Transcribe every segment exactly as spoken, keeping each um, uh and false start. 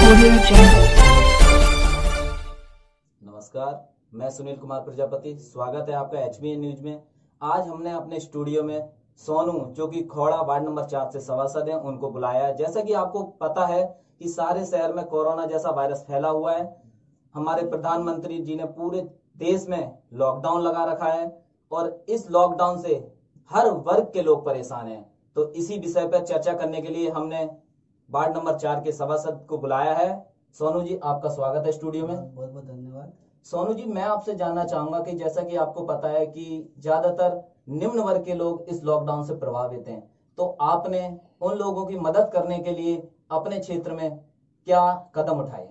Audio Jungle। नमस्कार, मैं सुनील कुमार प्रजापति। स्वागत है आपका एच बी एन न्यूज में। आज हमने अपने स्टूडियो में सोनू, जो कि खोड़ा वार्ड नंबर चार से सभासद हैं, उनको बुलाया है। जैसा कि आपको पता है कि सारे शहर में कोरोना जैसा वायरस फैला हुआ है। हमारे प्रधानमंत्री जी ने पूरे देश में लॉकडाउन लगा रखा है और इस लॉकडाउन से हर वर्ग के लोग परेशान हैं। तो इसी विषय पर चर्चा करने के लिए हमने वार्ड नंबर चार के सभासद को बुलाया है। सोनू जी, आपका स्वागत है स्टूडियो में। बहुत बहुत धन्यवाद। सोनू जी, मैं आपसे जानना चाहूंगा कि जैसा कि आपको पता है कि ज्यादातर निम्न वर्ग के लोग इस लॉकडाउन से प्रभावित हैं, तो आपने उन लोगों की मदद करने के लिए अपने क्षेत्र में क्या कदम उठाए?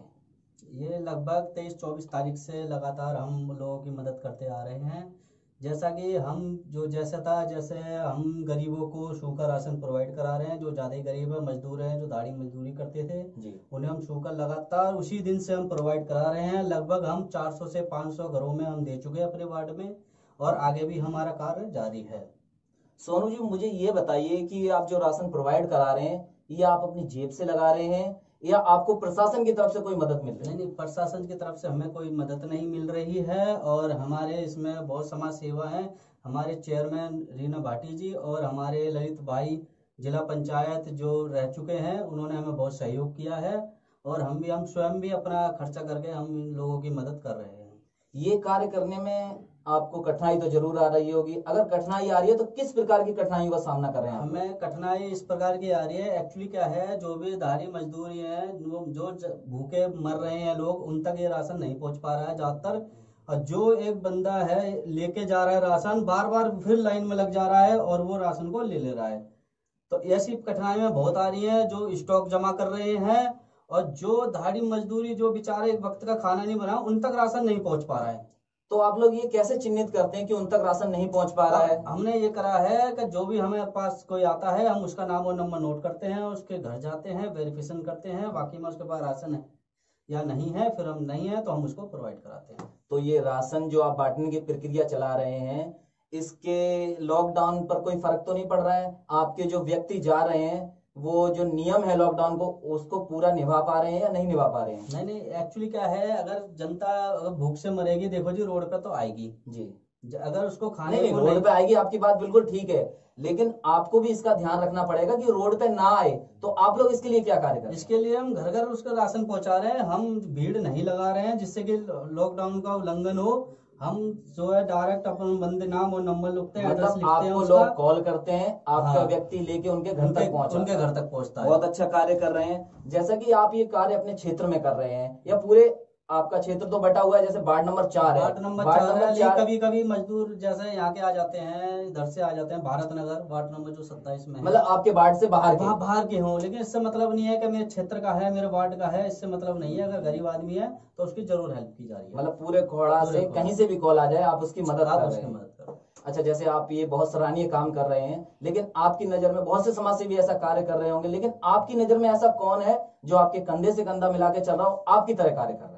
ये लगभग तेईस चौबीस तारीख से लगातार हम लोगों की मदद करते आ रहे हैं। जैसा कि हम जो जैसा था जैसे हम गरीबों को सूखा राशन प्रोवाइड करा रहे हैं। जो ज़्यादा ही गरीब है, मजदूर हैं, जो दाढ़ी मजदूरी करते थे जी, उन्हें हम सूखा लगातार उसी दिन से हम प्रोवाइड करा रहे हैं। लगभग हम चार सौ से पाँच सौ घरों में हम दे चुके हैं अपने वार्ड में, और आगे भी हमारा कार्य जारी है। सोनू जी, मुझे ये बताइए कि आप जो राशन प्रोवाइड करा रहे हैं, ये आप अपनी जेब से लगा रहे हैं या आपको प्रशासन की तरफ से कोई मदद मिल रही नहीं है? नहीं, प्रशासन की तरफ से हमें कोई मदद नहीं मिल रही है, और हमारे इसमें बहुत समाज सेवा है। हमारे चेयरमैन रीना भाटी जी और हमारे ललित भाई जिला पंचायत जो रह चुके हैं, उन्होंने हमें बहुत सहयोग किया है, और हम भी हम स्वयं भी अपना खर्चा करके हम इन लोगों की मदद कर रहे हैं। ये कार्य करने में आपको कठिनाई तो जरूर आ रही होगी। अगर कठिनाई आ रही है तो किस प्रकार की कठिनाइयों का सामना कर रहे हैं आप? हमें कठिनाई इस प्रकार की आ रही है। एक्चुअली क्या है, जो भी दाढ़ी मजदूर हैं, जो जो ज- भूखे मर रहे हैं लोग, उन तक ये राशन नहीं पहुंच पा रहा है ज्यादातर। और जो एक बंदा है लेके जा रहा है राशन, बार बार फिर लाइन में लग जा रहा है और वो राशन को ले ले रहा है। तो ऐसी कठिनाइयां बहुत आ रही हैं। जो स्टॉक जमा कर रहे हैं, और जो दाढ़ी मजदूरी जो बेचारे एक वक्त का खाना नहीं बना, उन तक राशन नहीं पहुंच पा रहा है। तो आप लोग ये कैसे चिन्हित करते हैं कि उन तक राशन नहीं पहुंच पा रहा है? हमने ये करा है कि जो भी हमें पास कोई आता है, हम उसका नाम और नंबर नोट करते हैं, उसके घर जाते हैं, वेरिफिकेशन करते हैं, बाकी में उसके पास राशन है या नहीं है, फिर हम नहीं है तो हम उसको प्रोवाइड कराते हैं। तो ये राशन जो आप बांटने की प्रक्रिया चला रहे हैं, इसके लॉकडाउन पर कोई फर्क तो नहीं पड़ रहा है? आपके जो व्यक्ति जा रहे हैं, वो जो नियम है लॉकडाउन को, उसको पूरा निभा पा रहे हैं या नहीं निभा पा रहे हैं? नहीं नहीं, एक्चुअली क्या है, अगर जनता अगर भूख से मरेगी, देखो जी रोड पे तो आएगी जी, ज- अगर उसको खाने नहीं नहीं, को रोड नहीं, पे आएगी, आपकी बात बिल्कुल ठीक है, लेकिन आपको भी इसका ध्यान रखना पड़ेगा कि रोड पे ना आए। तो आप लोग इसके लिए क्या कार्य कर रहे हैं? इसके लिए हम घर घर उसका राशन पहुंचा रहे हैं। हम भीड़ नहीं लगा रहे हैं जिससे कि लॉकडाउन का उल्लंघन हो। हम जो है डायरेक्ट अपन बंदे नाम और नंबर लिखते हैं, एड्रेस मतलब लिखते हैं आपको उसका, लोग कॉल करते हैं, आपका हाँ, व्यक्ति लेके उनके घर उनके तक पहुंचा उनके घर तक पहुंचता है। बहुत अच्छा कार्य कर रहे हैं। जैसा कि आप ये कार्य अपने क्षेत्र में कर रहे हैं, या पूरे आपका क्षेत्र तो बटा हुआ है, जैसे वार्ड नंबर चार है, वार्ड नंबर वार्ड चार है, नंबर लेकिन चार कभी कभी मजदूर जैसे यहाँ के आ जाते हैं, इधर से आ जाते हैं, भारत नगर वार्ड नंबर जो सत्ताईस में है, मतलब आपके वार्ड से बाहर के? वहाँ बाहर के हों, लेकिन इससे मतलब नहीं है कि मेरे क्षेत्र का है, मेरे वार्ड का है, इससे मतलब नहीं है। अगर गरीब आदमी है तो उसकी जरूर हेल्प की जा रही है। मतलब पूरे खोड़ा पूरे से खोड़ा। कहीं से भी कॉल आ जाए, आप उसकी मदद आप कर उसकी रहे हैं। मदद करो। अच्छा, जैसे आप ये बहुत सराहनीय काम कर रहे हैं, लेकिन आपकी नजर में बहुत से समाज सेवी ऐसा कार्य कर रहे होंगे, लेकिन आपकी नजर में ऐसा कौन है जो आपके कंधे से कंधा मिला के चल रहा हो, आपकी तरह कार्य कर रहा है?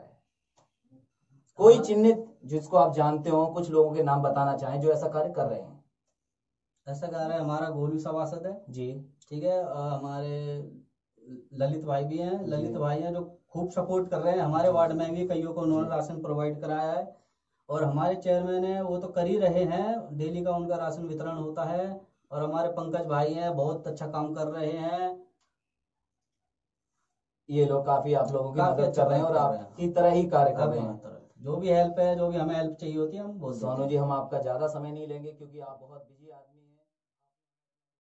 कोई चिन्हित जिसको आप जानते हो, कुछ लोगों के नाम बताना चाहें जो ऐसा कार्य कर रहे हैं? ऐसा कह रहे हैं, हमारा गोलू सभासद है जी, ठीक है, अ, हमारे ललित भाई भी हैं, ललित जी। भाई हैं जो खूब सपोर्ट कर रहे हैं। हमारे जी, वार्ड में भी कईयों को उन्होंने जी। राशन प्रोवाइड कराया है, और हमारे चेयरमैन है वो तो कर ही रहे हैं, डेली का उनका राशन वितरण होता है। और हमारे पंकज भाई हैं, बहुत अच्छा काम कर रहे हैं। ये लोग काफी आप लोगों की काफी मदद अच्छा कर रहे हैं और काम कर रहे हैं। आपकी तरह ही कार्य कर आप रहे हमारी हैं। तरह जो भी हेल्प है, जो भी हमें हेल्प चाहिए होती है, हम बोल देते सोनू हैं। जी, हम आपका ज्यादा समय नहीं लेंगे क्योंकि आप बहुत बिजी आदमी